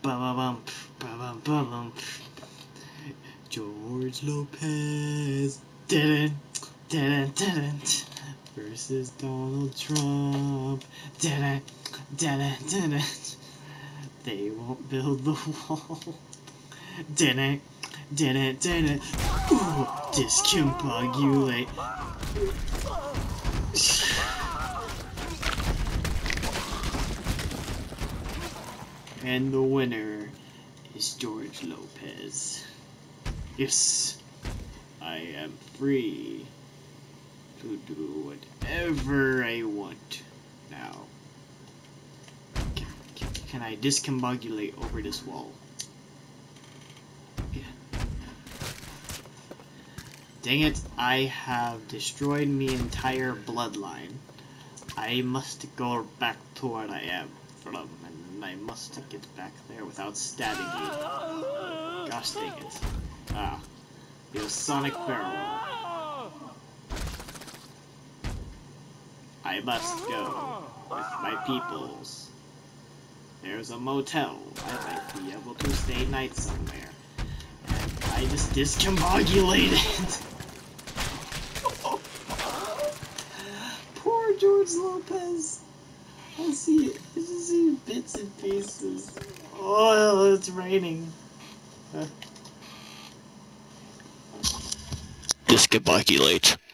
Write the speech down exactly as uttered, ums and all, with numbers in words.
Ba-ba-bum, ba-bum-ba-bum. George Lopez didn't, didn't, didn't versus Donald Trump didn't, didn't, didn't. They won't build the wall. Didn't, didn't, didn't. Ooh, discombobulate. And the winner is George Lopez. Yes, I am free to do whatever I want now. Can, can, can I discombobulate over this wall? Yeah. Dang it, I have destroyed my entire bloodline. I must go back to where I am from, and I must get back there without stabbing you. Gosh dang it. Ah, the sonic barrel. I must go with my peoples. There's a motel. I might be able to stay night somewhere. And I just discombobulated. Poor George Lopez. I see it. I just see bits and pieces. Oh, it's raining. Uh. Discombobulate.